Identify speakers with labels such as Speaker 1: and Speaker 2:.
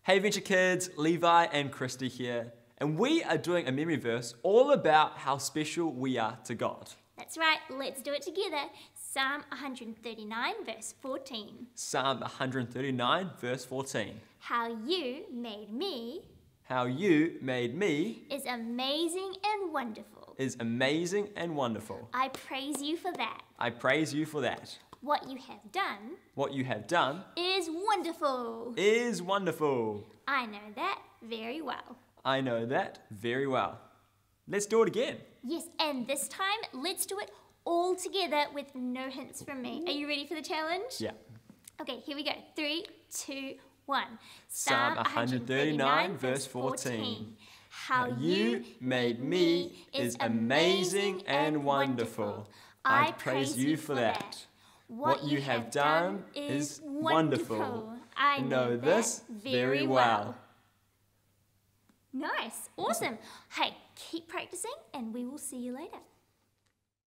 Speaker 1: Hey Adventure Kids, Levi and Christy here, and we are doing a memory verse all about how special we are to God.
Speaker 2: That's right, let's do it together. Psalm 139 verse 14.
Speaker 1: Psalm 139 verse 14.
Speaker 2: How you made me
Speaker 1: is
Speaker 2: amazing and wonderful.
Speaker 1: Is amazing and wonderful.
Speaker 2: I praise you for that.
Speaker 1: I praise you for that.
Speaker 2: What you have done
Speaker 1: is
Speaker 2: wonderful.
Speaker 1: Is wonderful.
Speaker 2: I know that very well.
Speaker 1: I know that very well. Let's do it again.
Speaker 2: Yes, and this time let's do it all together with no hints from me. Are you ready for the challenge?
Speaker 1: Yeah.
Speaker 2: Okay, here we go. 3, 2, 1.
Speaker 1: Psalm 139 verse 14. How you made me is amazing and wonderful. I praise you for that. What you have done is wonderful.
Speaker 2: I
Speaker 1: know this very well.
Speaker 2: Nice, awesome. Hey, keep practicing and we will see you later.